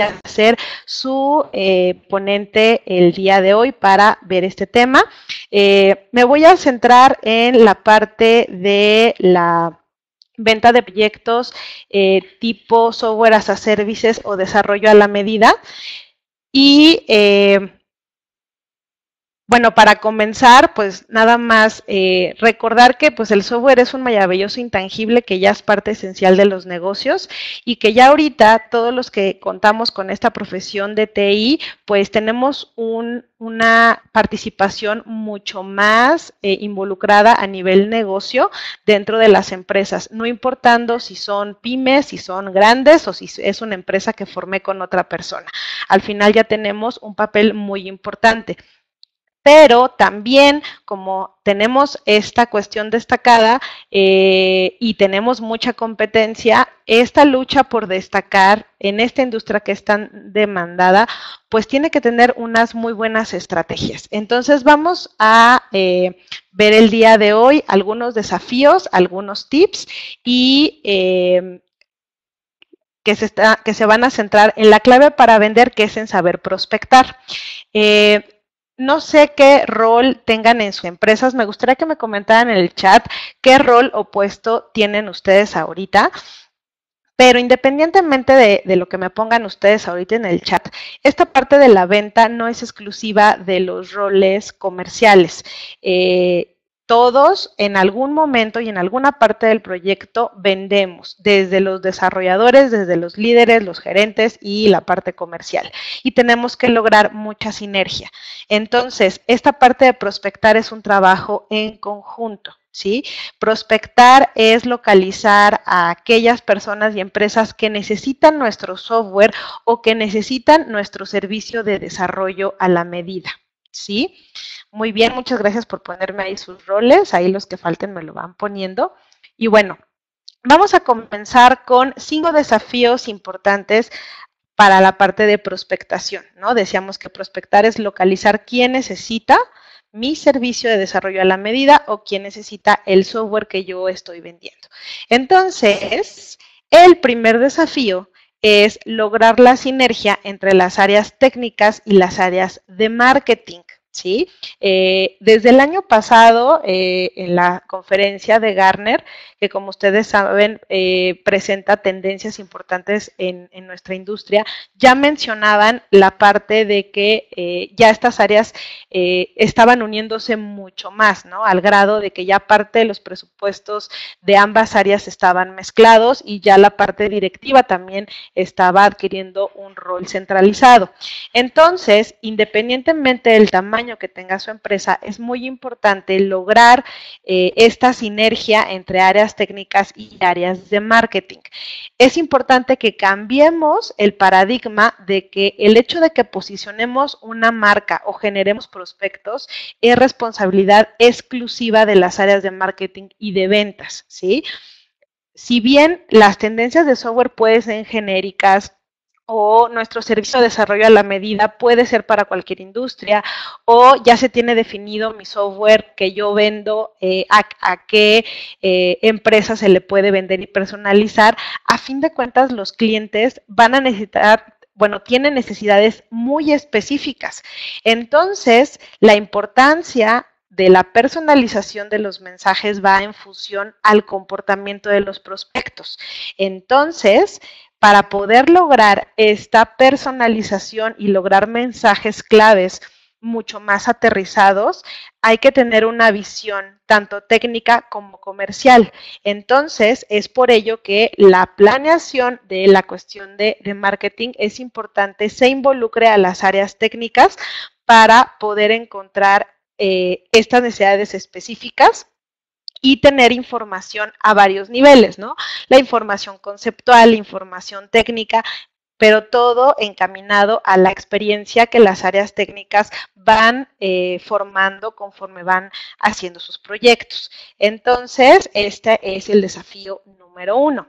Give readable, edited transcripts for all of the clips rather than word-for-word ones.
a ser su ponente el día de hoy para ver este tema. Me voy a centrar en la parte de la venta de proyectos tipo software as a services o desarrollo a la medida. Y bueno, para comenzar, pues nada más recordar que pues el software es un maravilloso intangible que ya es parte esencial de los negocios y que ya ahorita todos los que contamos con esta profesión de TI, pues tenemos una participación mucho más involucrada a nivel negocio dentro de las empresas, no importando si son pymes, si son grandes o si es una empresa que formé con otra persona. Al final ya tenemos un papel muy importante. Pero también como tenemos esta cuestión destacada y tenemos mucha competencia, esta lucha por destacar en esta industria que es tan demandada, pues tiene que tener unas muy buenas estrategias. Entonces vamos a ver el día de hoy algunos desafíos, algunos tips y que se van a centrar en la clave para vender, que es en saber prospectar. No sé qué rol tengan en sus empresas. Me gustaría que me comentaran en el chat qué rol o puesto tienen ustedes ahorita. Pero independientemente de lo que me pongan ustedes ahorita en el chat, esta parte de la venta no es exclusiva de los roles comerciales. Todos en algún momento y en alguna parte del proyecto vendemos, desde los desarrolladores, desde los líderes, los gerentes y la parte comercial. Y tenemos que lograr mucha sinergia. Entonces, esta parte de prospectar es un trabajo en conjunto. ¿Sí? Prospectar es localizar a aquellas personas y empresas que necesitan nuestro software o que necesitan nuestro servicio de desarrollo a la medida. ¿Sí? Muy bien, muchas gracias por ponerme ahí sus roles, ahí los que falten me lo van poniendo. Y bueno, vamos a comenzar con 5 desafíos importantes para la parte de prospectación, ¿no? Decíamos que prospectar es localizar quién necesita mi servicio de desarrollo a la medida o quién necesita el software que yo estoy vendiendo. Entonces, el primer desafío es lograr la sinergia entre las áreas técnicas y las áreas de marketing. ¿Sí? Desde el año pasado, en la conferencia de Gartner, que como ustedes saben, presenta tendencias importantes en nuestra industria, ya mencionaban la parte de que ya estas áreas estaban uniéndose mucho más, ¿no? Al grado de que ya parte de los presupuestos de ambas áreas estaban mezclados y ya la parte directiva también estaba adquiriendo un rol centralizado. Entonces, independientemente del tamaño que tenga su empresa, es muy importante lograr esta sinergia entre áreas técnicas y áreas de marketing. Es importante que cambiemos el paradigma de que el hecho de que posicionemos una marca o generemos prospectos es responsabilidad exclusiva de las áreas de marketing y de ventas, ¿sí? Si bien las tendencias de software pueden ser genéricas, o nuestro servicio de desarrollo a la medida puede ser para cualquier industria, o ya se tiene definido mi software que yo vendo, a qué empresa se le puede vender y personalizar. A fin de cuentas, los clientes van a necesitar, bueno, tienen necesidades muy específicas. Entonces, la importancia de la personalización de los mensajes va en función al comportamiento de los prospectos. Entonces, para poder lograr esta personalización y lograr mensajes claves mucho más aterrizados, hay que tener una visión tanto técnica como comercial. Entonces, es por ello que la planeación de la cuestión de marketing es importante, se involucre a las áreas técnicas para poder encontrar estas necesidades específicas y tener información a varios niveles, ¿no? La información conceptual, la información técnica, pero todo encaminado a la experiencia que las áreas técnicas van formando conforme van haciendo sus proyectos. Entonces, este es el desafío número 1.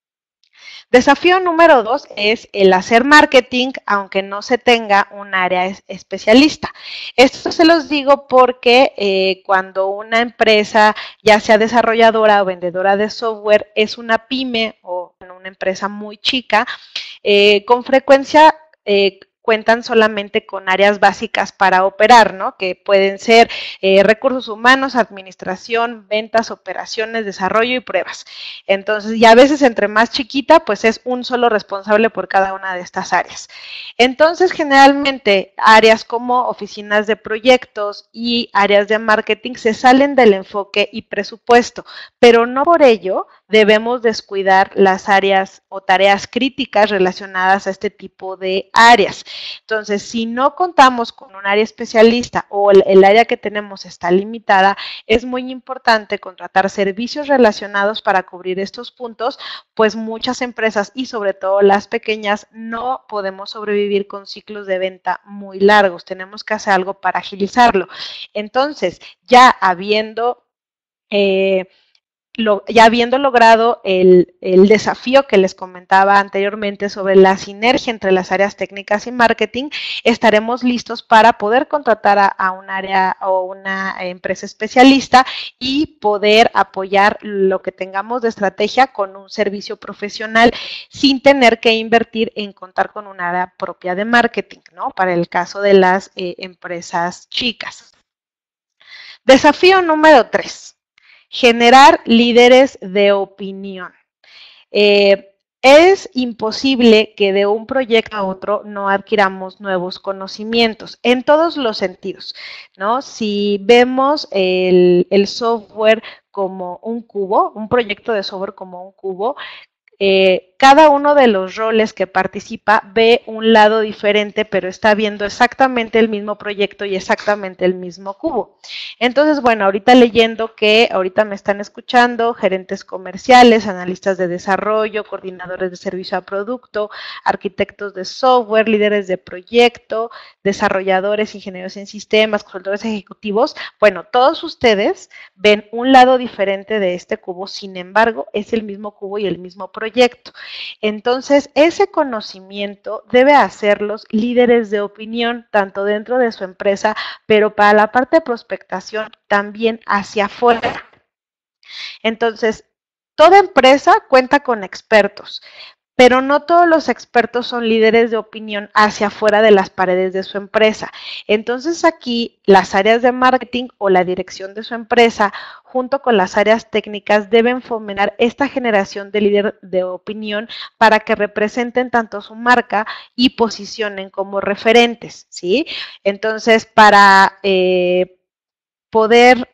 Desafío número 2 es el hacer marketing aunque no se tenga un área especialista. Esto se los digo porque cuando una empresa, ya sea desarrolladora o vendedora de software, es una pyme o una empresa muy chica, con frecuencia cuentan solamente con áreas básicas para operar, ¿no? Que pueden ser recursos humanos, administración, ventas, operaciones, desarrollo y pruebas. Entonces, y a veces entre más chiquita, pues es un solo responsable por cada una de estas áreas. Entonces, generalmente, áreas como oficinas de proyectos y áreas de marketing se salen del enfoque y presupuesto, pero no por ello debemos descuidar las áreas o tareas críticas relacionadas a este tipo de áreas. Entonces, si no contamos con un área especialista o el área que tenemos está limitada, es muy importante contratar servicios relacionados para cubrir estos puntos, pues muchas empresas y sobre todo las pequeñas no podemos sobrevivir con ciclos de venta muy largos. Tenemos que hacer algo para agilizarlo. Entonces, ya habiendo logrado el desafío que les comentaba anteriormente sobre la sinergia entre las áreas técnicas y marketing, estaremos listos para poder contratar a un área o una empresa especialista y poder apoyar lo que tengamos de estrategia con un servicio profesional sin tener que invertir en contar con un área propia de marketing, ¿no? Para el caso de las empresas chicas. Desafío número 3. Generar líderes de opinión. Es imposible que de un proyecto a otro no adquiramos nuevos conocimientos en todos los sentidos, ¿no? Si vemos el software como un cubo, un proyecto de software como un cubo, cada uno de los roles que participa ve un lado diferente, pero está viendo exactamente el mismo proyecto y exactamente el mismo cubo. Entonces, bueno, ahorita leyendo que ahorita me están escuchando gerentes comerciales, analistas de desarrollo, coordinadores de servicio a producto, arquitectos de software, líderes de proyecto, desarrolladores, ingenieros en sistemas, consultores ejecutivos. Bueno, todos ustedes ven un lado diferente de este cubo, sin embargo, es el mismo cubo y el mismo proyecto. Entonces, ese conocimiento debe hacerlos líderes de opinión, tanto dentro de su empresa, pero para la parte de prospectación también hacia afuera. Entonces, toda empresa cuenta con expertos, pero no todos los expertos son líderes de opinión hacia afuera de las paredes de su empresa. Entonces aquí las áreas de marketing o la dirección de su empresa, junto con las áreas técnicas, deben fomentar esta generación de líder de opinión para que representen tanto su marca y posicionen como referentes, ¿sí? Entonces, para poder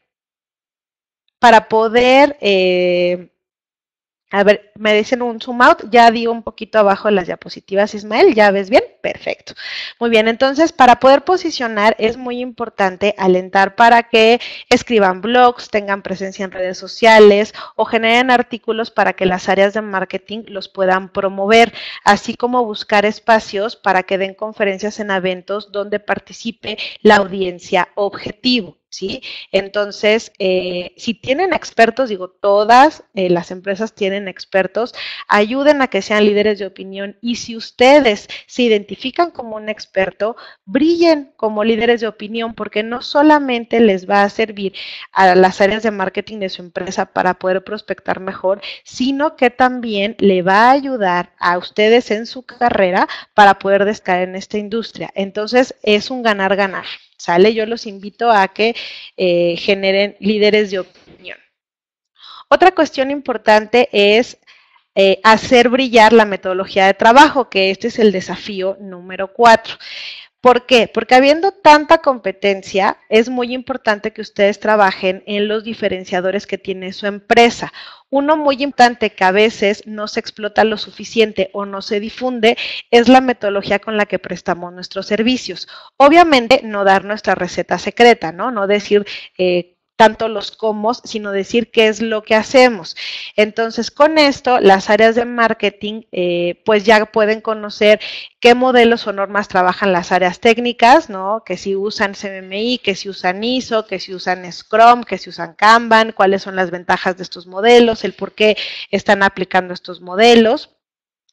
a ver, me dicen un zoom out, ya di un poquito abajo las diapositivas, Ismael, ¿ya ves bien? Perfecto. Muy bien, entonces para poder posicionar es muy importante alentar para que escriban blogs, tengan presencia en redes sociales o generen artículos para que las áreas de marketing los puedan promover, así como buscar espacios para que den conferencias en eventos donde participe la audiencia objetivo. ¿Sí? Entonces, si tienen expertos, digo, todas las empresas tienen expertos, ayuden a que sean líderes de opinión y si ustedes se identifican como un experto, brillen como líderes de opinión porque no solamente les va a servir a las áreas de marketing de su empresa para poder prospectar mejor, sino que también le va a ayudar a ustedes en su carrera para poder destacar en esta industria. Entonces, es un ganar-ganar. ¿Sale? Yo los invito a que generen líderes de opinión. Otra cuestión importante es hacer brillar la metodología de trabajo, que este es el desafío número 4. ¿Por qué? Porque habiendo tanta competencia, es muy importante que ustedes trabajen en los diferenciadores que tiene su empresa. Uno muy importante que a veces no se explota lo suficiente o no se difunde es la metodología con la que prestamos nuestros servicios. Obviamente, no dar nuestra receta secreta, ¿no? No decir tanto los cómo, sino decir qué es lo que hacemos. Entonces, con esto, las áreas de marketing, pues ya pueden conocer qué modelos o normas trabajan las áreas técnicas, ¿no? Que si usan CMMI, que si usan ISO, que si usan Scrum, que si usan Kanban, cuáles son las ventajas de estos modelos, el por qué están aplicando estos modelos.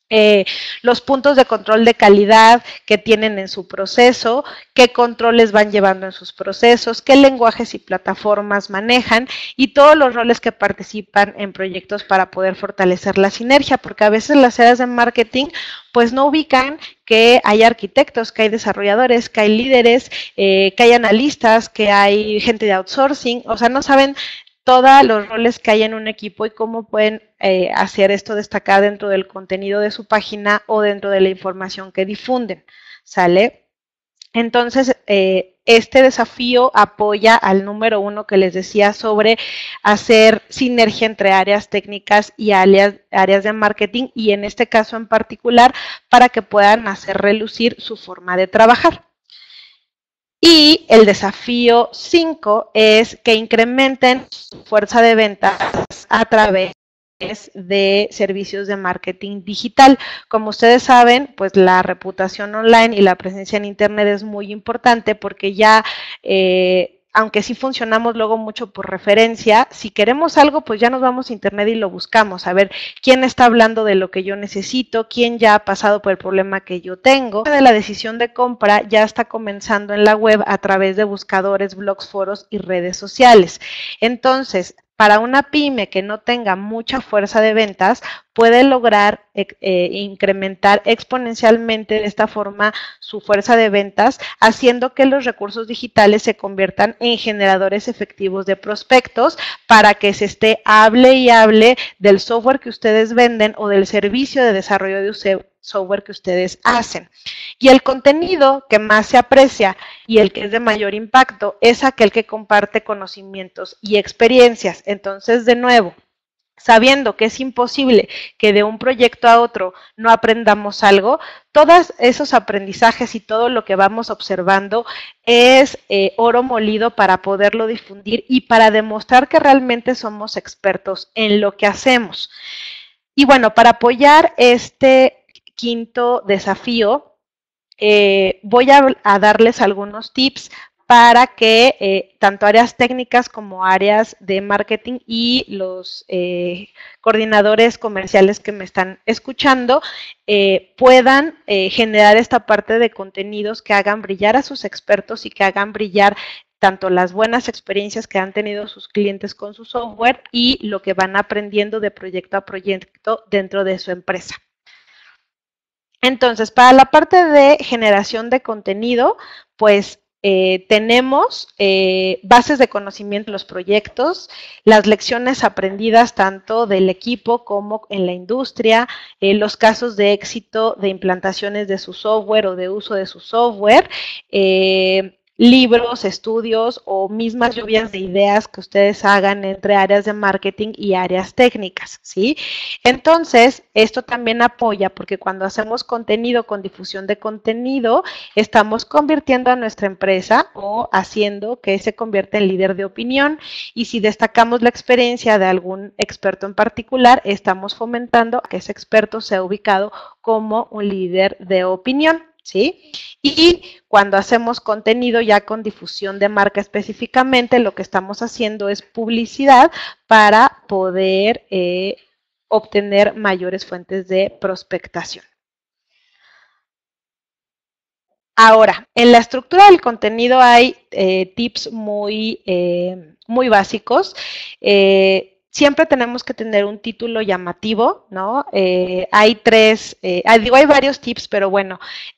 eh, los puntos de control de calidad que tienen en su proceso, qué controles van llevando en sus procesos, qué lenguajes y plataformas manejan y todos los roles que participan en proyectos para poder fortalecer la sinergia, porque a veces las áreas de marketing pues no ubican que hay arquitectos, que hay desarrolladores, que hay líderes, que hay analistas, que hay gente de outsourcing, o sea, no saben todos los roles que hay en un equipo y cómo pueden hacer esto destacar dentro del contenido de su página o dentro de la información que difunden, ¿sale? Entonces, este desafío apoya al número 1 que les decía sobre hacer sinergia entre áreas técnicas y áreas de marketing y en este caso en particular para que puedan hacer relucir su forma de trabajar. Y el desafío 5 es que incrementen su fuerza de ventas a través de servicios de marketing digital. Como ustedes saben, pues la reputación online y la presencia en internet es muy importante porque ya aunque sí funcionamos luego mucho por referencia, si queremos algo, pues ya nos vamos a internet y lo buscamos, a ver quién está hablando de lo que yo necesito, quién ya ha pasado por el problema que yo tengo. La decisión de compra ya está comenzando en la web a través de buscadores, blogs, foros y redes sociales. Entonces, para una pyme que no tenga mucha fuerza de ventas, puede lograr incrementar exponencialmente de esta forma su fuerza de ventas, haciendo que los recursos digitales se conviertan en generadores efectivos de prospectos para que se esté hable y hable del software que ustedes venden o del servicio de desarrollo de software que ustedes hacen. Y el contenido que más se aprecia y el que es de mayor impacto es aquel que comparte conocimientos y experiencias. Entonces, de nuevo, sabiendo que es imposible que de un proyecto a otro no aprendamos algo, todos esos aprendizajes y todo lo que vamos observando es oro molido para poderlo difundir y para demostrar que realmente somos expertos en lo que hacemos. Y bueno, para apoyar este quinto desafío, voy a darles algunos tips para que tanto áreas técnicas como áreas de marketing y los coordinadores comerciales que me están escuchando puedan generar esta parte de contenidos que hagan brillar a sus expertos y que hagan brillar tanto las buenas experiencias que han tenido sus clientes con su software y lo que van aprendiendo de proyecto a proyecto dentro de su empresa. Entonces, para la parte de generación de contenido, pues tenemos bases de conocimiento en los proyectos, las lecciones aprendidas tanto del equipo como en la industria, los casos de éxito de implantaciones de su software o de uso de su software, libros, estudios o mismas lluvias de ideas que ustedes hagan entre áreas de marketing y áreas técnicas, ¿sí? Entonces, esto también apoya porque cuando hacemos contenido con difusión de contenido, estamos convirtiendo a nuestra empresa o haciendo que se convierta en líder de opinión y si destacamos la experiencia de algún experto en particular, estamos fomentando que ese experto sea ubicado como un líder de opinión. ¿Sí? Y cuando hacemos contenido ya con difusión de marca específicamente, lo que estamos haciendo es publicidad para poder obtener mayores fuentes de prospectación. Ahora, en la estructura del contenido hay tips muy básicos. Siempre tenemos que tener un título llamativo, ¿no? Hay varios tips, pero bueno,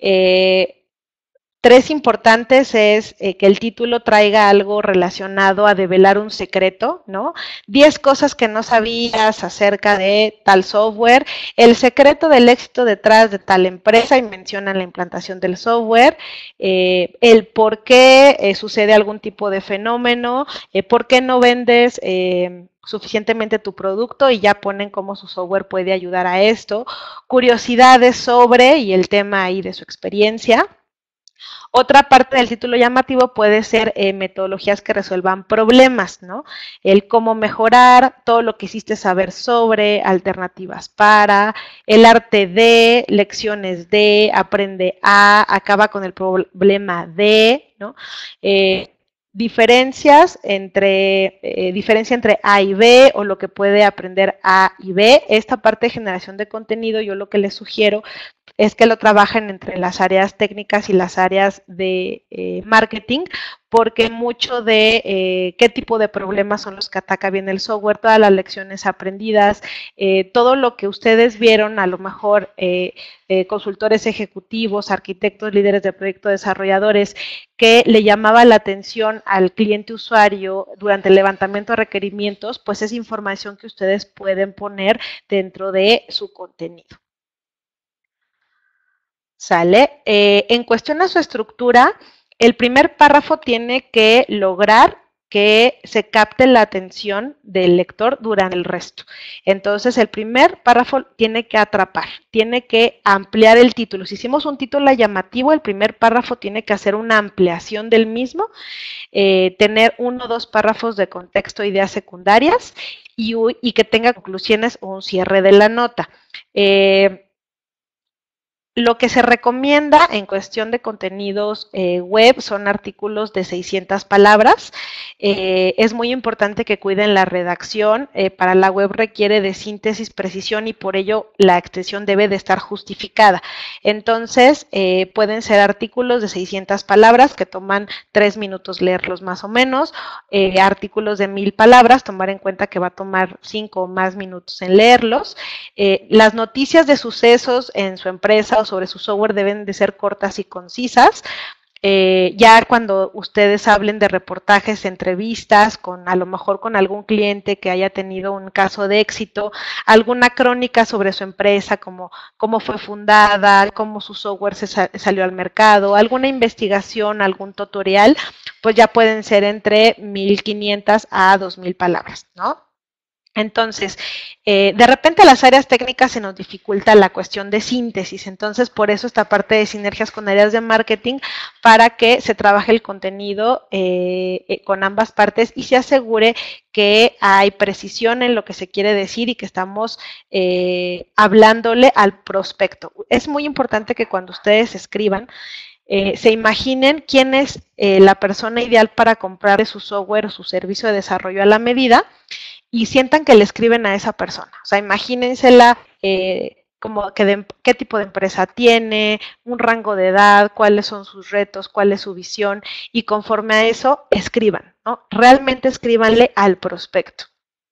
tres importantes es que el título traiga algo relacionado a develar un secreto, ¿no? 10 cosas que no sabías acerca de tal software, el secreto del éxito detrás de tal empresa y mencionan la implantación del software, el por qué sucede algún tipo de fenómeno, por qué no vendes suficientemente tu producto y ya ponen cómo su software puede ayudar a esto, curiosidades sobre y el tema ahí de su experiencia. Otra parte del título llamativo puede ser metodologías que resuelvan problemas, ¿no? El cómo mejorar, todo lo que hiciste saber sobre, alternativas para, el arte de, lecciones de, aprende a, acaba con el problema de, ¿no? diferencia entre A y B o lo que puede aprender A y B. Esta parte de generación de contenido, yo lo que les sugiero es que lo trabajen entre las áreas técnicas y las áreas de marketing, porque mucho de qué tipo de problemas son los que ataca bien el software, todas las lecciones aprendidas, todo lo que ustedes vieron, a lo mejor consultores ejecutivos, arquitectos, líderes de proyecto, desarrolladores, que le llamaba la atención al cliente usuario durante el levantamiento de requerimientos, pues es información que ustedes pueden poner dentro de su contenido. ¿Sale? En cuestión a su estructura, el primer párrafo tiene que lograr que se capte la atención del lector durante el resto. Entonces, el primer párrafo tiene que atrapar, tiene que ampliar el título. Si hicimos un título llamativo, el primer párrafo tiene que hacer una ampliación del mismo, tener 1 o 2 párrafos de contexto, ideas secundarias y que tenga conclusiones o un cierre de la nota. Lo que se recomienda en cuestión de contenidos web son artículos de 600 palabras. Es muy importante que cuiden la redacción. Para la web requiere de síntesis, precisión y por ello la extensión debe de estar justificada. Entonces, pueden ser artículos de 600 palabras que toman 3 minutos leerlos más o menos. Artículos de 1000 palabras, tomar en cuenta que va a tomar 5 o más minutos en leerlos. Las noticias de sucesos en su empresa o sobre su software deben de ser cortas y concisas. Ya cuando ustedes hablen de reportajes, entrevistas, a lo mejor con algún cliente que haya tenido un caso de éxito, alguna crónica sobre su empresa, como cómo fue fundada, cómo su software salió al mercado, alguna investigación, algún tutorial, pues ya pueden ser entre 1500 a 2000 palabras, ¿no? Entonces, de repente a las áreas técnicas se nos dificulta la cuestión de síntesis, entonces por eso esta parte de sinergias con áreas de marketing para que se trabaje el contenido con ambas partes y se asegure que hay precisión en lo que se quiere decir y que estamos hablándole al prospecto. Es muy importante que cuando ustedes escriban, se imaginen quién es la persona ideal para comprar su software o su servicio de desarrollo a la medida y sientan que le escriben a esa persona. O sea, imagínensela como qué tipo de empresa tiene, un rango de edad, cuáles son sus retos, cuál es su visión y conforme a eso escriban, ¿no? Realmente escríbanle al prospecto.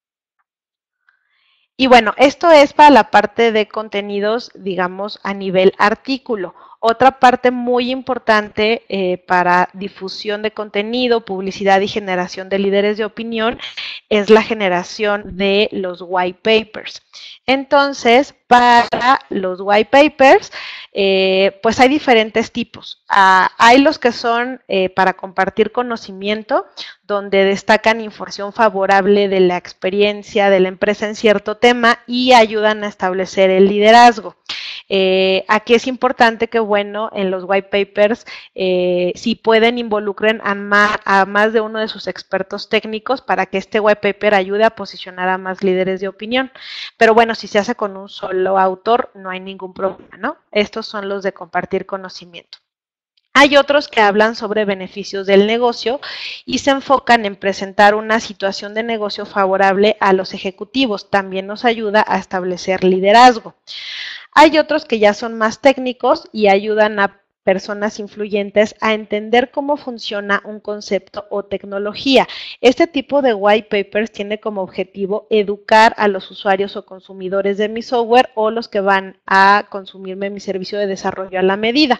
Y bueno, esto es para la parte de contenidos, digamos, a nivel artículo. Otra parte muy importante para difusión de contenido, publicidad y generación de líderes de opinión es la generación de los white papers. Entonces, para los white papers, pues hay diferentes tipos. Hay los que son para compartir conocimiento, donde destacan información favorable de la experiencia de la empresa en cierto tema y ayudan a establecer el liderazgo. Aquí es importante que, bueno, en los white papers, si pueden, involucren a más de uno de sus expertos técnicos para que este white paper ayude a posicionar a más líderes de opinión. Pero bueno, si se hace con un solo autor, no hay ningún problema, ¿no? Estos son los de compartir conocimiento. Hay otros que hablan sobre beneficios del negocio y se enfocan en presentar una situación de negocio favorable a los ejecutivos. También nos ayuda a establecer liderazgo. Hay otros que ya son más técnicos y ayudan a personas influyentes a entender cómo funciona un concepto o tecnología. Este tipo de white papers tiene como objetivo educar a los usuarios o consumidores de mi software o los que van a consumirme mi servicio de desarrollo a la medida.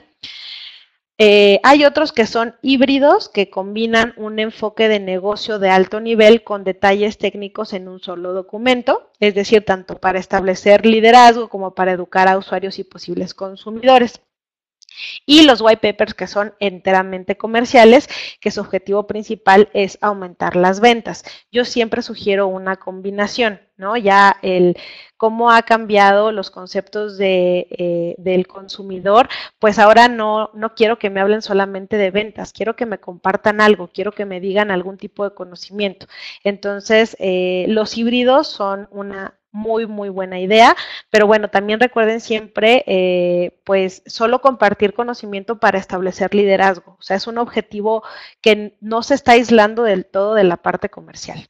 Hay otros que son híbridos, que combinan un enfoque de negocio de alto nivel con detalles técnicos en un solo documento, es decir, tanto para establecer liderazgo como para educar a usuarios y posibles consumidores. Y los white papers que son enteramente comerciales, que su objetivo principal es aumentar las ventas. Yo siempre sugiero una combinación, ¿no? Ya cómo ha cambiado los conceptos del consumidor, pues ahora no quiero que me hablen solamente de ventas, quiero que me compartan algo, quiero que me digan algún tipo de conocimiento. Entonces, los híbridos son una muy, muy buena idea, pero bueno, también recuerden siempre, pues, solo compartir conocimiento para establecer liderazgo. O sea, es un objetivo que no se está aislando del todo de la parte comercial.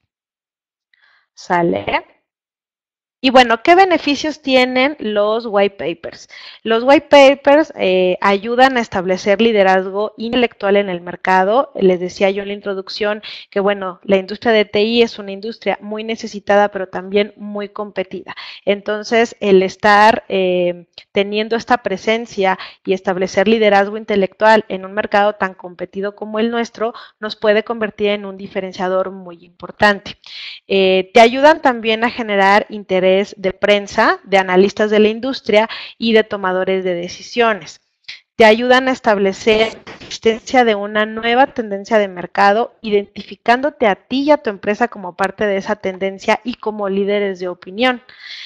¿Sale? Y bueno, ¿qué beneficios tienen los white papers? Los white papers ayudan a establecer liderazgo intelectual en el mercado. Les decía yo en la introducción que, bueno, la industria de TI es una industria muy necesitada, pero también muy competida. Entonces, el estar teniendo esta presencia y establecer liderazgo intelectual en un mercado tan competido como el nuestro, nos puede convertir en un diferenciador muy importante. Te ayudan también a generar interés de prensa, de analistas de la industria y de tomadores de decisiones. Te ayudan a establecer la existencia de una nueva tendencia de mercado, identificándote a ti y a tu empresa como parte de esa tendencia y como líderes de opinión.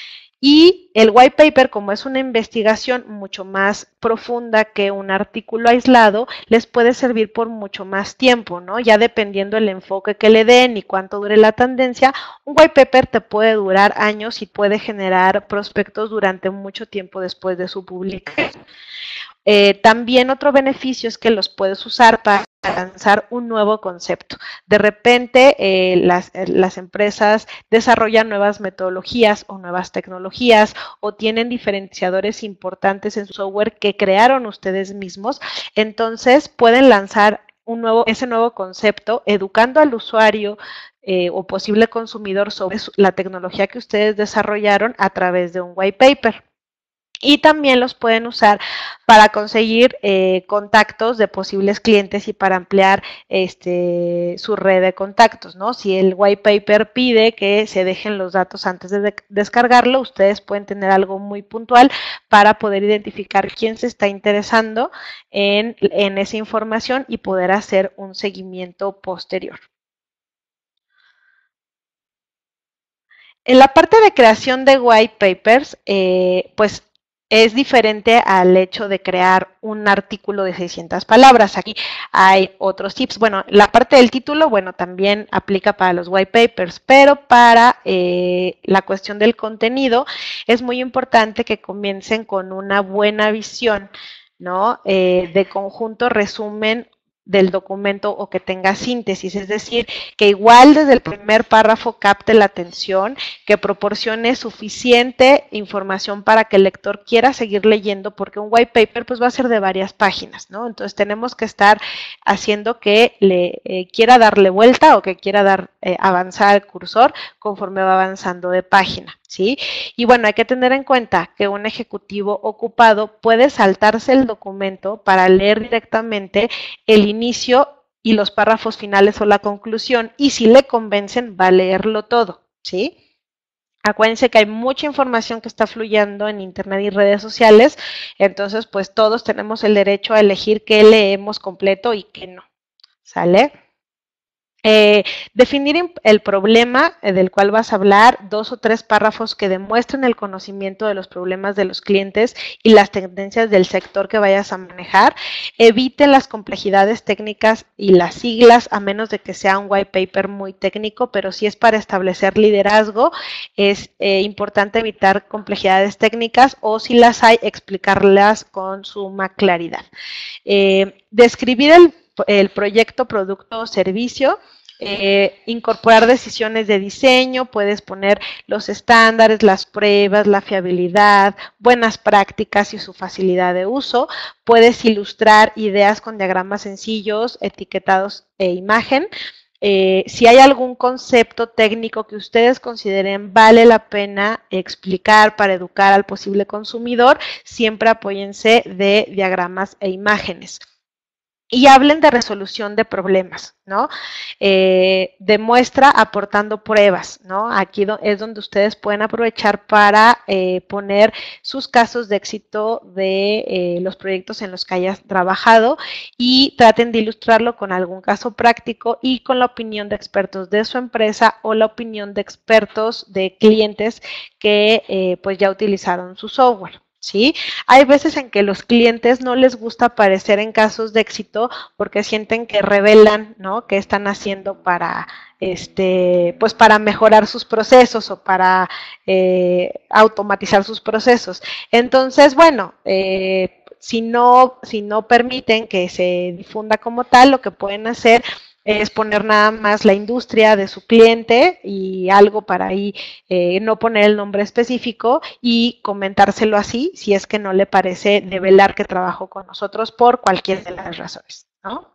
Y el white paper, como es una investigación mucho más profunda que un artículo aislado, les puede servir por mucho más tiempo, ¿no? Ya dependiendo el enfoque que le den y cuánto dure la tendencia, un white paper te puede durar años y puede generar prospectos durante mucho tiempo después de su publicación. También otro beneficio es que los puedes usar para lanzar un nuevo concepto. De repente, las empresas desarrollan nuevas metodologías o nuevas tecnologías o tienen diferenciadores importantes en su software que crearon ustedes mismos. Entonces, pueden lanzar ese nuevo concepto, educando al usuario o posible consumidor sobre la tecnología que ustedes desarrollaron a través de un white paper. Y también los pueden usar para conseguir contactos de posibles clientes y para ampliar su red de contactos, ¿no? Si el white paper pide que se dejen los datos antes de descargarlo, ustedes pueden tener algo muy puntual para poder identificar quién se está interesando en esa información y poder hacer un seguimiento posterior. En la parte de creación de white papers, pues es diferente al hecho de crear un artículo de 600 palabras. Aquí hay otros tips. Bueno, la parte del título, bueno, también aplica para los white papers, pero para la cuestión del contenido es muy importante que comiencen con una buena visión, ¿no? De conjunto resumen del documento o que tenga síntesis, es decir, que igual desde el primer párrafo capte la atención, que proporcione suficiente información para que el lector quiera seguir leyendo, porque un white paper pues va a ser de varias páginas, ¿no? Entonces tenemos que estar haciendo que le quiera darle vuelta o que quiera avanzar el cursor conforme va avanzando de página, ¿sí? Y bueno, hay que tener en cuenta que un ejecutivo ocupado puede saltarse el documento para leer directamente el inicio y los párrafos finales o la conclusión, y si le convencen va a leerlo todo, ¿sí? Acuérdense que hay mucha información que está fluyendo en internet y redes sociales, entonces pues todos tenemos el derecho a elegir qué leemos completo y qué no, ¿sale? Definir el problema del cual vas a hablar, 2 o 3 párrafos que demuestren el conocimiento de los problemas de los clientes y las tendencias del sector que vayas a manejar. Evite las complejidades técnicas y las siglas, a menos de que sea un white paper muy técnico, pero si es para establecer liderazgo, es importante evitar complejidades técnicas o si las hay, explicarlas con suma claridad. Describir el proyecto, producto o servicio, incorporar decisiones de diseño, puedes poner los estándares, las pruebas, la fiabilidad, buenas prácticas y su facilidad de uso, puedes ilustrar ideas con diagramas sencillos, etiquetados e imagen. Si hay algún concepto técnico que ustedes consideren vale la pena explicar para educar al posible consumidor, siempre apóyense de diagramas e imágenes. Y hablen de resolución de problemas, ¿no? Demuestra aportando pruebas, ¿no? Aquí es donde ustedes pueden aprovechar para poner sus casos de éxito de los proyectos en los que hayas trabajado y traten de ilustrarlo con algún caso práctico y con la opinión de expertos de su empresa o la opinión de expertos de clientes que pues ya utilizaron su software. ¿sí? Hay veces en que los clientes no les gusta aparecer en casos de éxito porque sienten que revelan, ¿no? Qué están haciendo para, pues para mejorar sus procesos o para automatizar sus procesos. Entonces, bueno, si no permiten que se difunda como tal, lo que pueden hacer es poner nada más la industria de su cliente y algo para ahí, no poner el nombre específico y comentárselo así, si es que no le parece develar que trabajó con nosotros por cualquier de las razones, ¿no?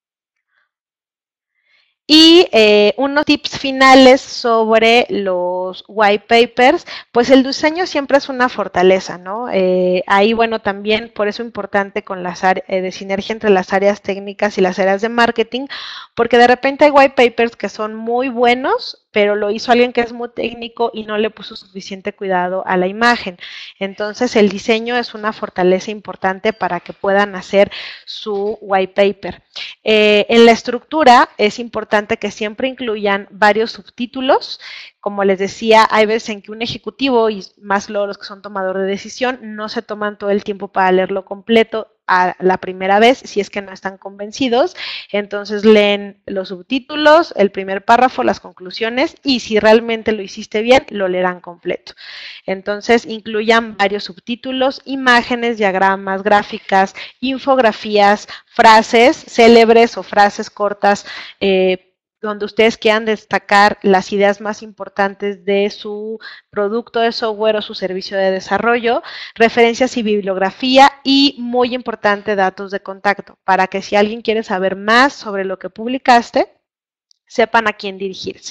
Y unos tips finales sobre los white papers, pues el diseño siempre es una fortaleza, ¿no? Ahí, bueno, también por eso es importante con las de sinergia entre las áreas técnicas y las áreas de marketing, porque de repente hay white papers que son muy buenos, pero lo hizo alguien que es muy técnico y no le puso suficiente cuidado a la imagen. Entonces, el diseño es una fortaleza importante para que puedan hacer su white paper. En la estructura es importante que siempre incluyan varios subtítulos. Como les decía, hay veces en que un ejecutivo, y más luego los que son tomadores de decisión, no se toman todo el tiempo para leerlo completo a la primera vez, si es que no están convencidos. Entonces leen los subtítulos, el primer párrafo, las conclusiones, y si realmente lo hiciste bien, lo leerán completo. Entonces incluyan varios subtítulos, imágenes, diagramas, gráficas, infografías, frases célebres o frases cortas, donde ustedes quieran destacar las ideas más importantes de su producto de software o su servicio de desarrollo, referencias y bibliografía y, muy importante, datos de contacto, para que si alguien quiere saber más sobre lo que publicaste, sepan a quién dirigirse.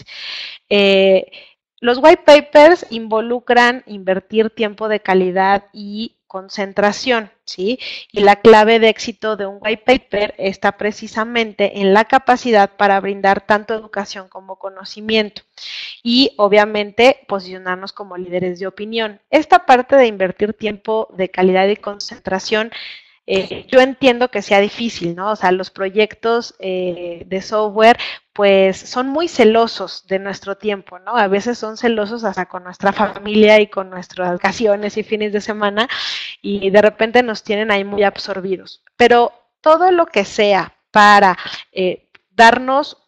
Eh, los white papers involucran invertir tiempo de calidad y concentración, ¿sí? Y la clave de éxito de un white paper está precisamente en la capacidad para brindar tanto educación como conocimiento y obviamente posicionarnos como líderes de opinión. Esta parte de invertir tiempo de calidad y concentración, yo entiendo que sea difícil, ¿no? O sea, los proyectos de software pues son muy celosos de nuestro tiempo, ¿no? A veces son celosos hasta con nuestra familia y con nuestras vacaciones y fines de semana y de repente nos tienen ahí muy absorbidos. Pero todo lo que sea para darnos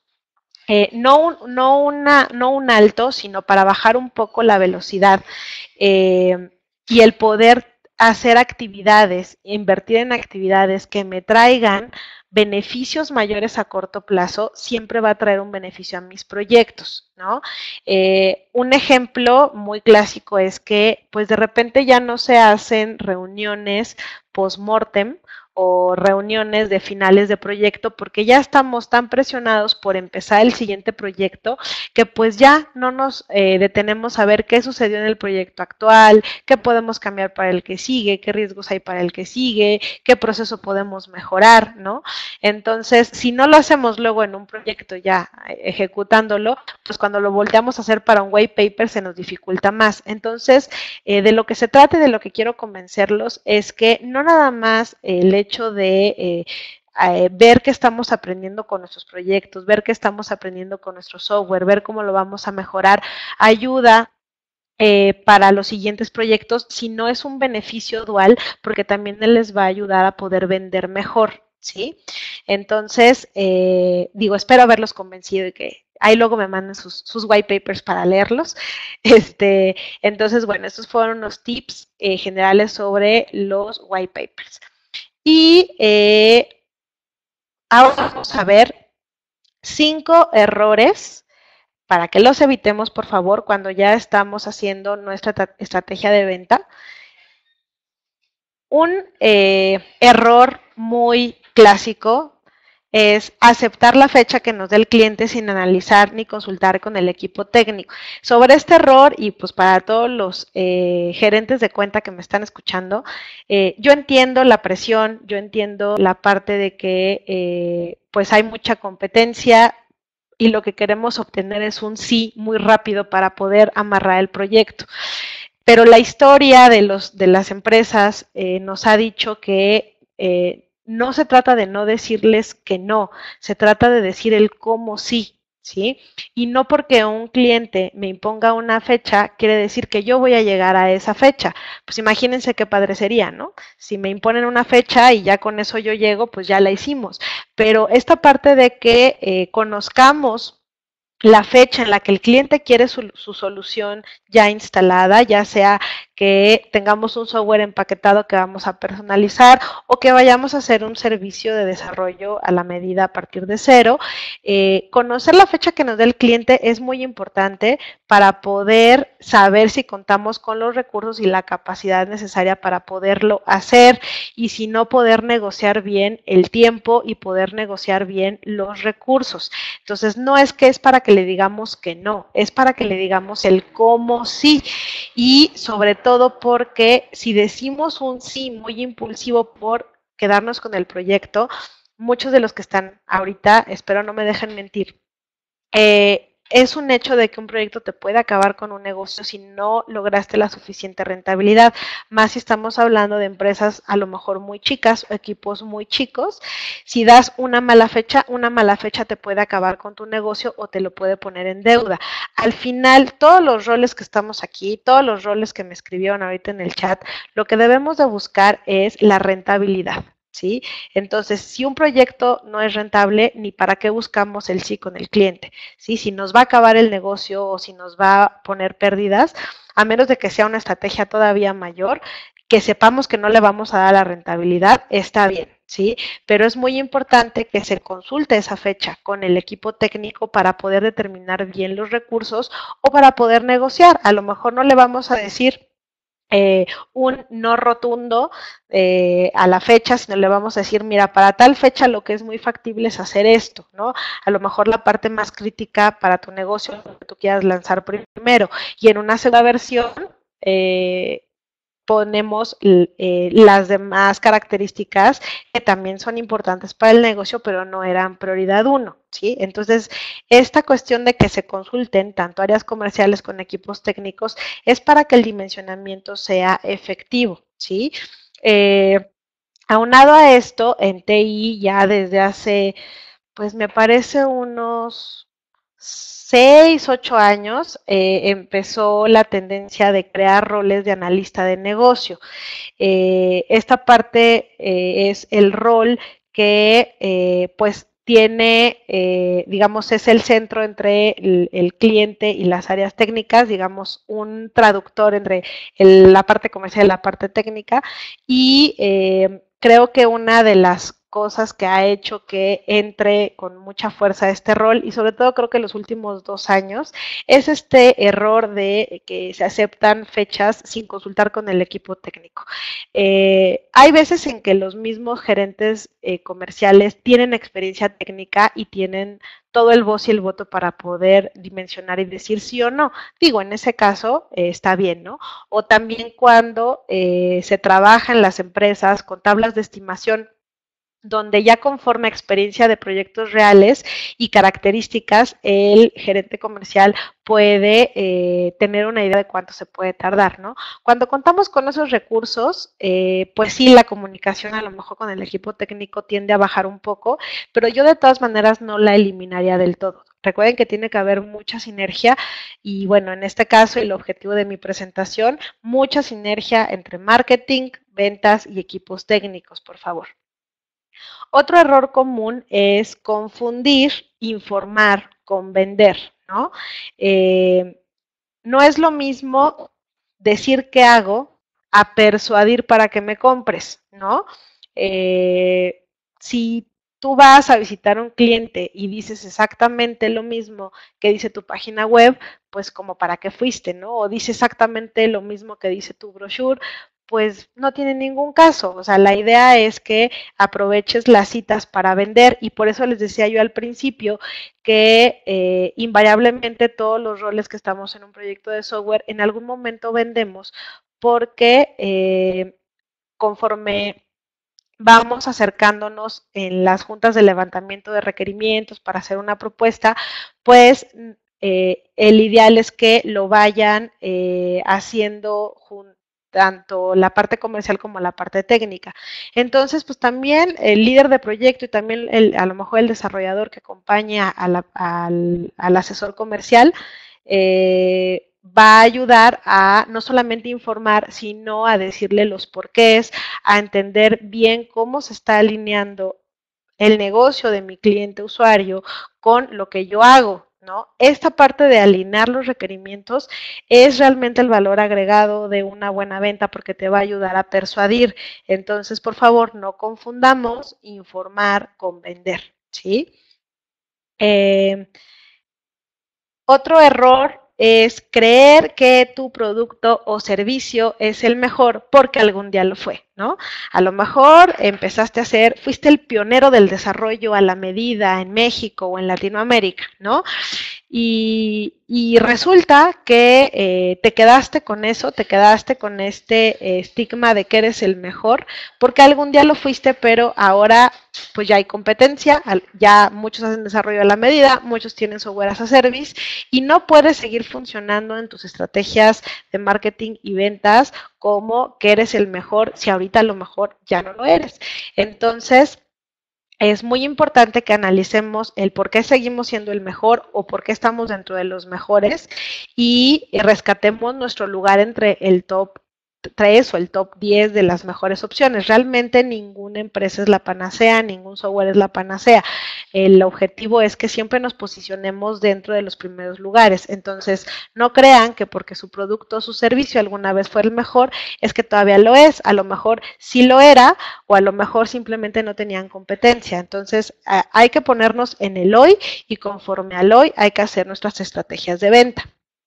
no un alto, sino para bajar un poco la velocidad y el poder hacer actividades, invertir en actividades que me traigan beneficios mayores a corto plazo, siempre va a traer un beneficio a mis proyectos, ¿no? Un ejemplo muy clásico es que, pues de repente ya no se hacen reuniones post-mortem o reuniones de finales de proyecto porque ya estamos tan presionados por empezar el siguiente proyecto que pues ya no nos detenemos a ver qué sucedió en el proyecto actual, qué podemos cambiar para el que sigue, qué riesgos hay para el que sigue, qué proceso podemos mejorar, ¿no? Entonces, si no lo hacemos luego en un proyecto ya ejecutándolo, pues cuando lo volteamos a hacer para un white paper se nos dificulta más. Entonces, de lo que se trata y de lo que quiero convencerlos es que no nada más el hecho de ver qué estamos aprendiendo con nuestros proyectos, ver qué estamos aprendiendo con nuestro software, ver cómo lo vamos a mejorar, ayuda para los siguientes proyectos, si no es un beneficio dual, porque también les va a ayudar a poder vender mejor, ¿sí? Entonces, digo, espero haberlos convencido y que ahí luego me manden sus white papers para leerlos. Entonces, bueno, estos fueron unos tips generales sobre los white papers. Y ahora vamos a ver 5 errores para que los evitemos, por favor, cuando ya estamos haciendo nuestra estrategia de venta. Un error muy clásico es aceptar la fecha que nos dé el cliente sin analizar ni consultar con el equipo técnico. Sobre este error, y pues para todos los gerentes de cuenta que me están escuchando, yo entiendo la presión, yo entiendo la parte de que pues hay mucha competencia, y lo que queremos obtener es un sí muy rápido para poder amarrar el proyecto. Pero la historia de las empresas nos ha dicho que no se trata de no decirles que no, se trata de decir el cómo sí, ¿sí? Y no porque un cliente me imponga una fecha, quiere decir que yo voy a llegar a esa fecha. Pues imagínense qué padre sería, ¿no? Si me imponen una fecha y ya con eso yo llego, pues ya la hicimos. Pero esta parte de que conozcamos la fecha en la que el cliente quiere su solución ya instalada, ya sea que tengamos un software empaquetado que vamos a personalizar o que vayamos a hacer un servicio de desarrollo a la medida a partir de cero. Conocer la fecha que nos dé el cliente es muy importante para poder saber si contamos con los recursos y la capacidad necesaria para poderlo hacer, y si no, poder negociar bien el tiempo y poder negociar bien los recursos. Entonces, no es que es para que le digamos que no, es para que le digamos el cómo sí. Y sobre todo porque si decimos un sí muy impulsivo por quedarnos con el proyecto, muchos de los que están ahorita, espero no me dejen mentir, es un hecho de que un proyecto te puede acabar con un negocio si no lograste la suficiente rentabilidad, más si estamos hablando de empresas a lo mejor muy chicas o equipos muy chicos. Si das una mala fecha te puede acabar con tu negocio o te lo puede poner en deuda. Al final, todos los roles que estamos aquí, todos los roles que me escribieron ahorita en el chat, lo que debemos de buscar es la rentabilidad. ¿Sí? Entonces, si un proyecto no es rentable, ni para qué buscamos el sí con el cliente. ¿Sí? Si nos va a acabar el negocio o si nos va a poner pérdidas, a menos de que sea una estrategia todavía mayor, que sepamos que no le vamos a dar la rentabilidad, está bien, ¿sí? Pero es muy importante que se consulte esa fecha con el equipo técnico para poder determinar bien los recursos o para poder negociar. A lo mejor no le vamos a decir un no rotundo a la fecha, sino le vamos a decir, mira, para tal fecha lo que es muy factible es hacer esto, ¿no? A lo mejor la parte más crítica para tu negocio, lo que tú quieras lanzar primero, y en una segunda versión, ponemos las demás características que también son importantes para el negocio, pero no eran prioridad uno, ¿sí? Entonces, esta cuestión de que se consulten tanto áreas comerciales con equipos técnicos es para que el dimensionamiento sea efectivo, ¿sí? Aunado a esto, en TI ya desde hace, pues me parece unos 6, 8 años, empezó la tendencia de crear roles de analista de negocio. Esta parte es el rol que pues tiene, digamos, es el centro entre el cliente y las áreas técnicas, digamos, un traductor entre la parte comercial y la parte técnica. Y creo que una de las cosas que ha hecho que entre con mucha fuerza este rol, y sobre todo creo que los últimos 2 años, es este error de que se aceptan fechas sin consultar con el equipo técnico. Hay veces en que los mismos gerentes comerciales tienen experiencia técnica y tienen todo el voz y el voto para poder dimensionar y decir sí o no. Digo, en ese caso está bien, ¿no? O también cuando se trabaja en las empresas con tablas de estimación donde ya conforme a experiencia de proyectos reales y características, el gerente comercial puede tener una idea de cuánto se puede tardar, ¿no? Cuando contamos con esos recursos, pues sí, la comunicación a lo mejor con el equipo técnico tiende a bajar un poco, pero yo de todas maneras no la eliminaría del todo. Recuerden que tiene que haber mucha sinergia y bueno, en este caso el objetivo de mi presentación, mucha sinergia entre marketing, ventas y equipos técnicos, por favor. Otro error común es confundir informar con vender, ¿no? No es lo mismo decir qué hago a persuadir para que me compres, ¿no? Si tú vas a visitar a un cliente y dices exactamente lo mismo que dice tu página web, pues como para qué fuiste, ¿no? O dice exactamente lo mismo que dice tu brochure, pues no tiene ningún caso. O sea, la idea es que aproveches las citas para vender y por eso les decía yo al principio que invariablemente todos los roles que estamos en un proyecto de software en algún momento vendemos porque conforme vamos acercándonos en las juntas de levantamiento de requerimientos para hacer una propuesta, pues el ideal es que lo vayan haciendo juntos tanto la parte comercial como la parte técnica. Entonces, pues también el líder de proyecto y también a lo mejor el desarrollador que acompaña al asesor comercial va a ayudar a no solamente informar, sino a decirle los porqués, a entender bien cómo se está alineando el negocio de mi cliente usuario con lo que yo hago, ¿no? Esta parte de alinear los requerimientos es realmente el valor agregado de una buena venta porque te va a ayudar a persuadir. Entonces, por favor, no confundamos informar con vender, ¿sí? Otro error es creer que tu producto o servicio es el mejor porque algún día lo fue, ¿no? A lo mejor empezaste a hacer, fuiste el pionero del desarrollo a la medida en México o en Latinoamérica, ¿no? Y resulta que te quedaste con eso, te quedaste con este estigma de que eres el mejor, porque algún día lo fuiste, pero ahora pues ya hay competencia, ya muchos hacen desarrollo a la medida, muchos tienen software as a service y no puedes seguir funcionando en tus estrategias de marketing y ventas como que eres el mejor si ahorita a lo mejor ya no lo eres. Entonces, es muy importante que analicemos el por qué seguimos siendo el mejor o por qué estamos dentro de los mejores y rescatemos nuestro lugar entre el top 3 o el top 10 de las mejores opciones. Realmente ninguna empresa es la panacea, ningún software es la panacea. El objetivo es que siempre nos posicionemos dentro de los primeros lugares. Entonces, no crean que porque su producto o su servicio alguna vez fue el mejor, es que todavía lo es. A lo mejor sí lo era o a lo mejor simplemente no tenían competencia. Entonces, hay que ponernos en el hoy y conforme al hoy hay que hacer nuestras estrategias de venta.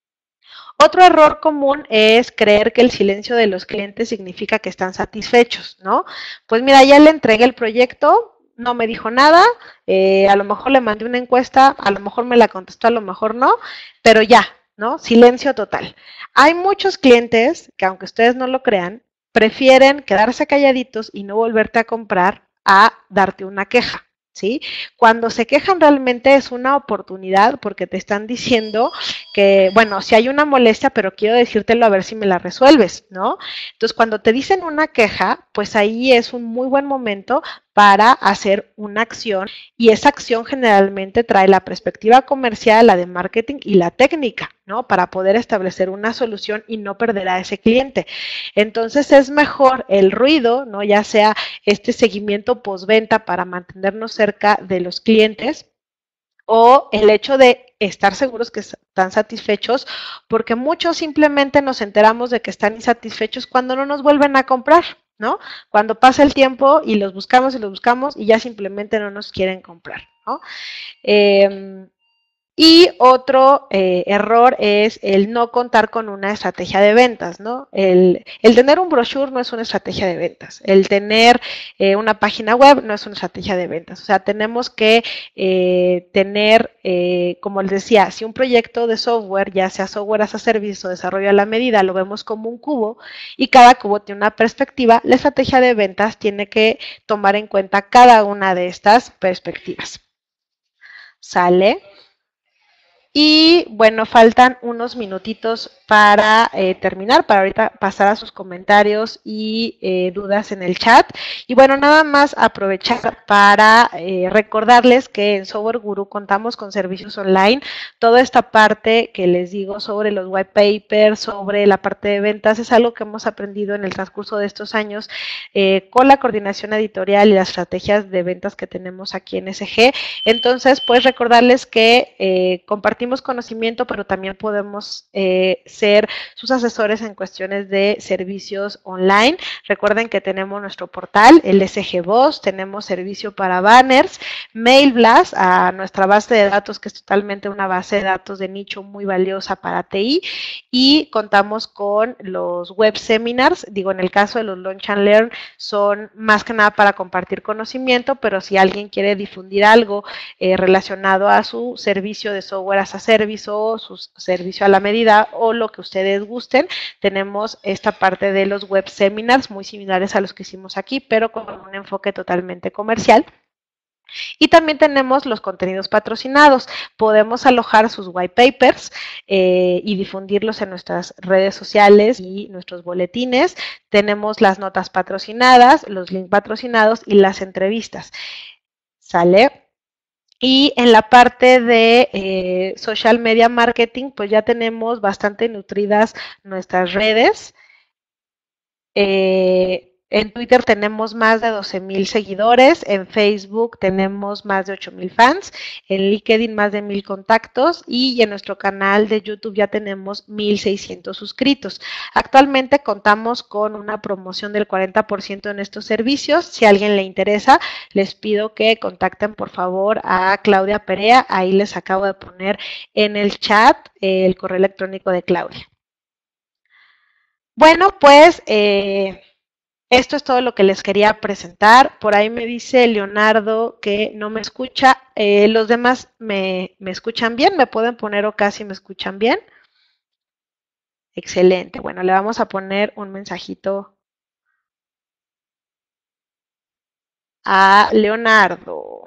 Otro error común es creer que el silencio de los clientes significa que están satisfechos, ¿no? Pues mira, ya le entregué el proyecto, no me dijo nada, a lo mejor le mandé una encuesta, a lo mejor me la contestó, a lo mejor no, pero ya, ¿no? Silencio total. Hay muchos clientes que, aunque ustedes no lo crean, prefieren quedarse calladitos y no volverte a comprar a darte una queja, ¿sí? Cuando se quejan realmente es una oportunidad porque te están diciendo que, bueno, si hay una molestia, pero quiero decírtelo a ver si me la resuelves, ¿no? Entonces, cuando te dicen una queja, pues ahí es un muy buen momento para hacer una acción y esa acción generalmente trae la perspectiva comercial, la de marketing y la técnica, ¿no? Para poder establecer una solución y no perder a ese cliente. Entonces es mejor el ruido, ¿no? Ya sea este seguimiento postventa para mantenernos cerca de los clientes o el hecho de estar seguros que están satisfechos, porque muchos simplemente nos enteramos de que están insatisfechos cuando no nos vuelven a comprar, ¿no? Cuando pasa el tiempo y los buscamos y ya simplemente no nos quieren comprar, ¿no? Y otro error es el no contar con una estrategia de ventas, ¿no? El tener un brochure no es una estrategia de ventas. El tener una página web no es una estrategia de ventas. O sea, tenemos que tener, como les decía, si un proyecto de software, ya sea software as a service o desarrollo a la medida, lo vemos como un cubo y cada cubo tiene una perspectiva, la estrategia de ventas tiene que tomar en cuenta cada una de estas perspectivas. ¿Sale? Y bueno, faltan unos minutitos para terminar, para ahorita pasar a sus comentarios y dudas en el chat. Y bueno, nada más aprovechar para recordarles que en Software Guru contamos con servicios online. Toda esta parte que les digo sobre los white papers, sobre la parte de ventas, es algo que hemos aprendido en el transcurso de estos años con la coordinación editorial y las estrategias de ventas que tenemos aquí en SG. Entonces, pues recordarles que compartimos conocimiento, pero también podemos ser sus asesores en cuestiones de servicios online. Recuerden que tenemos nuestro portal, el SG Boss, tenemos servicio para banners, Mailblast, a nuestra base de datos, que es totalmente una base de datos de nicho muy valiosa para TI, y contamos con los web seminars. Digo, en el caso de los Launch and Learn, son más que nada para compartir conocimiento, pero si alguien quiere difundir algo relacionado a su servicio de software as a service o su servicio a la medida o lo que ustedes gusten, tenemos esta parte de los web seminars muy similares a los que hicimos aquí, pero con un enfoque totalmente comercial. Y también tenemos los contenidos patrocinados. Podemos alojar sus white papers y difundirlos en nuestras redes sociales y nuestros boletines. Tenemos las notas patrocinadas, los links patrocinados y las entrevistas. ¿Sale? Y en la parte de social media marketing, pues ya tenemos bastante nutridas nuestras redes. En Twitter tenemos más de 12,000 seguidores, en Facebook tenemos más de 8,000 fans, en LinkedIn más de 1,000 contactos y en nuestro canal de YouTube ya tenemos 1,600 suscritos. Actualmente contamos con una promoción del 40% en estos servicios. Si a alguien le interesa, les pido que contacten por favor a Claudia Perea. Ahí les acabo de poner en el chat el correo electrónico de Claudia. Bueno, pues esto es todo lo que les quería presentar. Por ahí me dice Leonardo que no me escucha. Los demás me escuchan bien, me pueden poner o casi me escuchan bien. Excelente. Bueno, le vamos a poner un mensajito a Leonardo.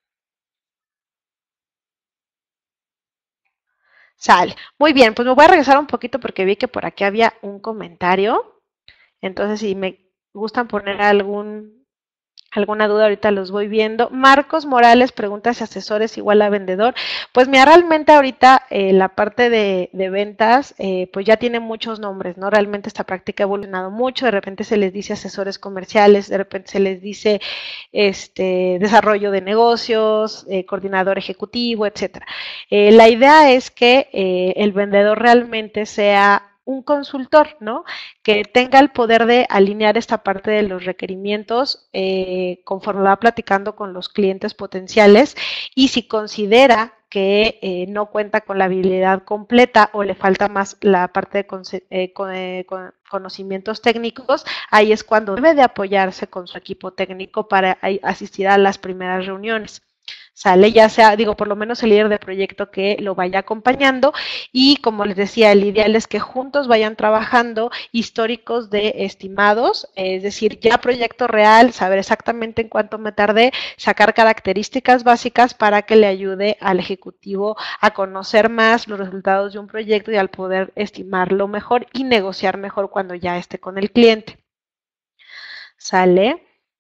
Sale. Muy bien, pues me voy a regresar un poquito porque vi que por aquí había un comentario. Entonces, si me gustan poner alguna duda, ahorita los voy viendo. Marcos Morales pregunta si asesor es igual a vendedor. Pues mira, realmente ahorita la parte de ventas pues ya tiene muchos nombres, ¿no? Realmente esta práctica ha evolucionado mucho, de repente se les dice asesores comerciales, de repente se les dice desarrollo de negocios, coordinador ejecutivo, etcétera. La idea es que el vendedor realmente sea un consultor, ¿no? Que tenga el poder de alinear esta parte de los requerimientos conforme va platicando con los clientes potenciales y si considera que no cuenta con la habilidad completa o le falta más la parte de conocimientos técnicos, ahí es cuando debe de apoyarse con su equipo técnico para asistir a las primeras reuniones. Sale, ya sea, digo, por lo menos el líder de proyecto que lo vaya acompañando y como les decía, el ideal es que juntos vayan trabajando históricos de estimados, es decir, ya proyecto real, saber exactamente en cuánto me tardé, sacar características básicas para que le ayude al ejecutivo a conocer más los resultados de un proyecto y al poder estimarlo mejor y negociar mejor cuando ya esté con el cliente. ¿Sale?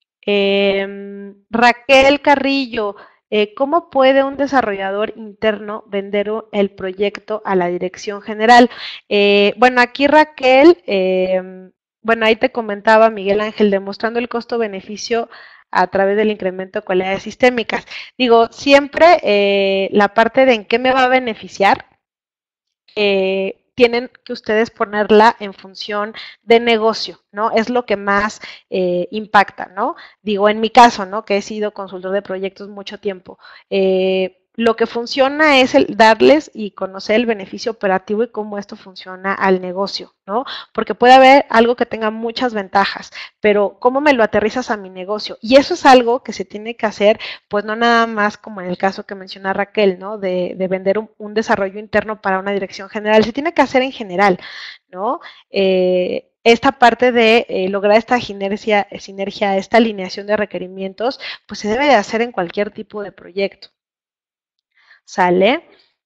Raquel Carrillo, ¿cómo puede un desarrollador interno vender el proyecto a la dirección general? Bueno, aquí Raquel, bueno, ahí te comentaba Miguel Ángel, demostrando el costo-beneficio a través del incremento de cualidades sistémicas. Digo, siempre la parte de en qué me va a beneficiar, tienen que ustedes ponerla en función de negocio, ¿no? Es lo que más impacta, ¿no? Digo, en mi caso, ¿no? Que he sido consultor de proyectos mucho tiempo. Lo que funciona es el darles y conocer el beneficio operativo y cómo esto funciona al negocio, ¿no? Porque puede haber algo que tenga muchas ventajas, pero ¿cómo me lo aterrizas a mi negocio? Y eso es algo que se tiene que hacer, pues no nada más como en el caso que menciona Raquel, ¿no? De vender un desarrollo interno para una dirección general, se tiene que hacer en general, ¿no? Esta parte de lograr esta sinergia, esta alineación de requerimientos, pues se debe de hacer en cualquier tipo de proyecto. ¿Sale?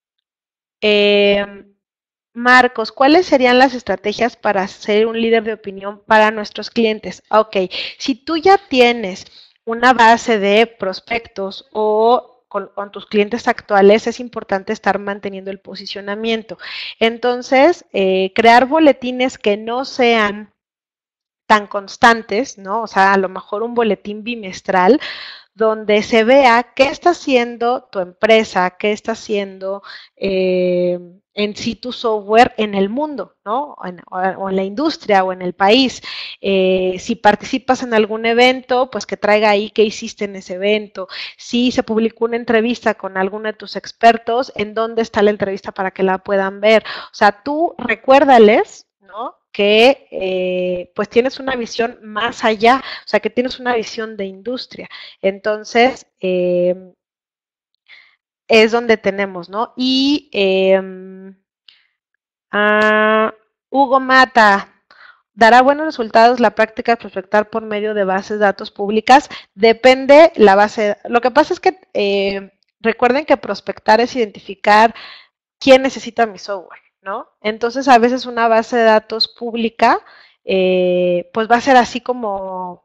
Marcos, ¿cuáles serían las estrategias para ser un líder de opinión para nuestros clientes? Ok, si tú ya tienes una base de prospectos o con tus clientes actuales, es importante estar manteniendo el posicionamiento. Entonces, crear boletines que no sean tan constantes, ¿no? O sea, a lo mejor un boletín bimestral donde se vea qué está haciendo tu empresa, qué está haciendo en sí tu software en el mundo, ¿no? O en la industria o en el país. Si participas en algún evento, pues que traiga ahí qué hiciste en ese evento. Si se publicó una entrevista con alguno de tus expertos, ¿en dónde está la entrevista para que la puedan ver? O sea, tú recuérdales, ¿no? Que pues tienes una visión más allá, o sea, que tienes una visión de industria. Entonces, es donde tenemos, ¿no? Y Hugo Mata, dará buenos resultados la práctica de prospectar por medio de bases de datos públicas. Depende la base. Lo que pasa es que recuerden que prospectar es identificar quién necesita mi software, ¿no? Entonces, a veces una base de datos pública, pues va a ser así como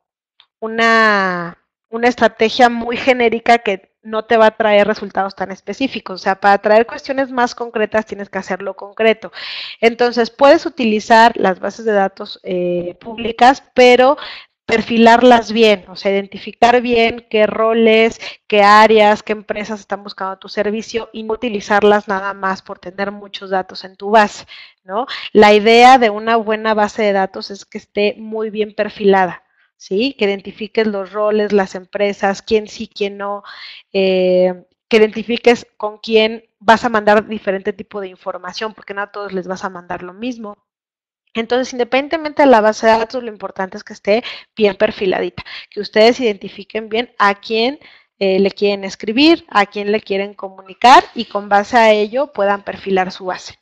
una estrategia muy genérica que no te va a traer resultados tan específicos. O sea, para traer cuestiones más concretas tienes que hacerlo concreto. Entonces, puedes utilizar las bases de datos públicas, pero perfilarlas bien, o sea, identificar bien qué roles, qué áreas, qué empresas están buscando tu servicio y no utilizarlas nada más por tener muchos datos en tu base, ¿no? La idea de una buena base de datos es que esté muy bien perfilada. ¿Sí? Que identifiques los roles, las empresas, quién sí, quién no, que identifiques con quién vas a mandar diferente tipo de información, porque no a todos les vas a mandar lo mismo. Entonces, independientemente de la base de datos, lo importante es que esté bien perfiladita, que ustedes identifiquen bien a quién le quieren escribir, a quién le quieren comunicar y con base a ello puedan perfilar su base.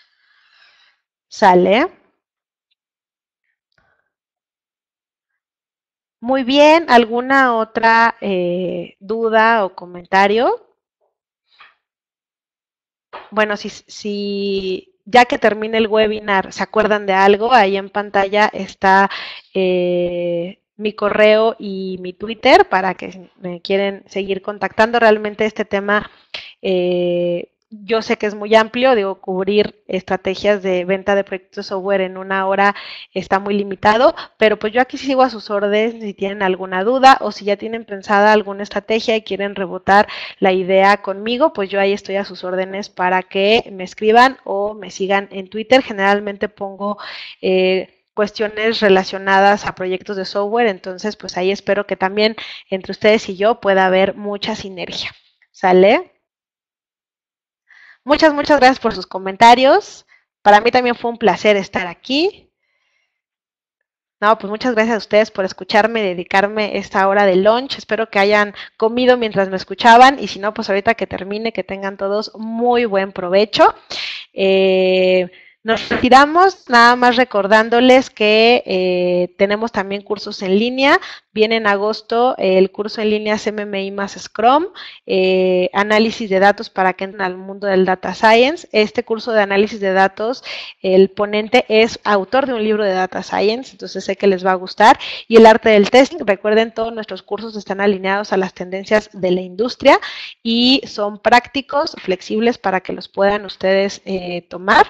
¿Sale? Muy bien, ¿alguna otra duda o comentario? Bueno, si ya que termine el webinar se acuerdan de algo, ahí en pantalla está mi correo y mi Twitter para que me quieren seguir contactando. Realmente este tema yo sé que es muy amplio, digo, cubrir estrategias de venta de proyectos de software en una hora está muy limitado, pero pues yo aquí sigo a sus órdenes si tienen alguna duda o si ya tienen pensada alguna estrategia y quieren rebotar la idea conmigo, pues yo ahí estoy a sus órdenes para que me escriban o me sigan en Twitter. Generalmente pongo cuestiones relacionadas a proyectos de software, entonces pues ahí espero que también entre ustedes y yo pueda haber mucha sinergia. ¿Sale? Muchas gracias por sus comentarios. Para mí también fue un placer estar aquí. No, pues muchas gracias a ustedes por escucharme y dedicarme esta hora de lunch. Espero que hayan comido mientras me escuchaban y si no, pues ahorita que termine, que tengan todos muy buen provecho. Eh, Nos retiramos nada más recordándoles que tenemos también cursos en línea. Viene en agosto el curso en línea CMMI más Scrum, análisis de datos para que entren al mundo del Data Science. Este curso de análisis de datos, el ponente es autor de un libro de Data Science, entonces sé que les va a gustar. Y el arte del testing, recuerden, todos nuestros cursos están alineados a las tendencias de la industria y son prácticos, flexibles para que los puedan ustedes tomar.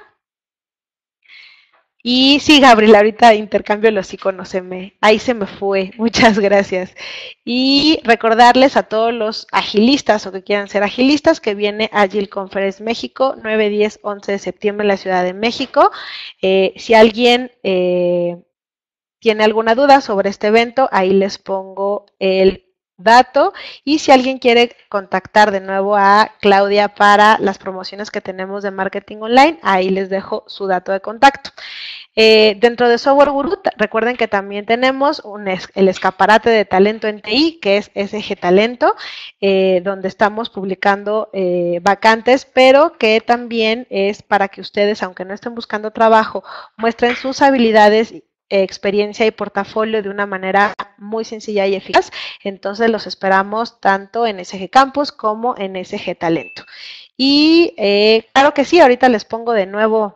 Y sí, Gabriel, ahorita intercambio los iconos, ahí se me fue, muchas gracias. Y recordarles a todos los agilistas o que quieran ser agilistas que viene Agile Conference México, 9, 10, 11 de septiembre en la Ciudad de México. Si alguien tiene alguna duda sobre este evento, ahí les pongo el dato y si alguien quiere contactar de nuevo a Claudia para las promociones que tenemos de marketing online, ahí les dejo su dato de contacto. Dentro de Software Guru, recuerden que también tenemos el escaparate de talento en TI, que es SG Talento, donde estamos publicando vacantes, pero que también es para que ustedes, aunque no estén buscando trabajo, muestren sus habilidades, experiencia y portafolio de una manera muy sencilla y eficaz. Entonces los esperamos tanto en SG Campus como en SG Talento. Y claro que sí, ahorita les pongo de nuevo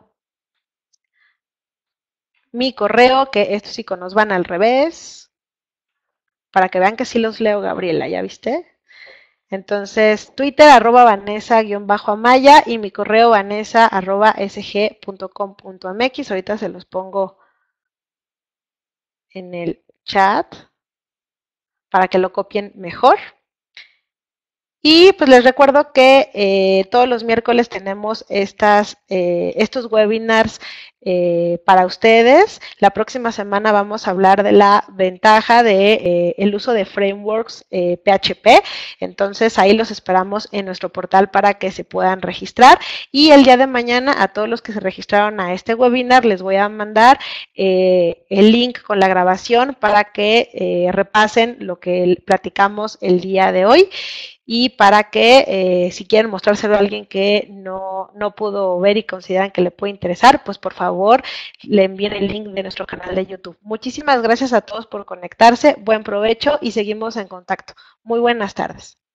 mi correo, que estos iconos van al revés, para que vean que sí los leo, Gabriela, ¿ya viste? Entonces, Twitter, @Vanessa_Amaya y mi correo vanessa@sg.com.mx. Ahorita se los pongo en el chat para que lo copien mejor. Y pues les recuerdo que todos los miércoles tenemos estos webinars para ustedes. La próxima semana vamos a hablar de la ventaja de el uso de frameworks PHP. Entonces ahí los esperamos en nuestro portal para que se puedan registrar. Y el día de mañana a todos los que se registraron a este webinar les voy a mandar el link con la grabación para que repasen lo que platicamos el día de hoy. Y para que si quieren mostrárselo a alguien que no pudo ver y consideran que le puede interesar, pues por favor favor le envíen el link de nuestro canal de YouTube. Muchísimas gracias a todos por conectarse, buen provecho y seguimos en contacto. Muy buenas tardes.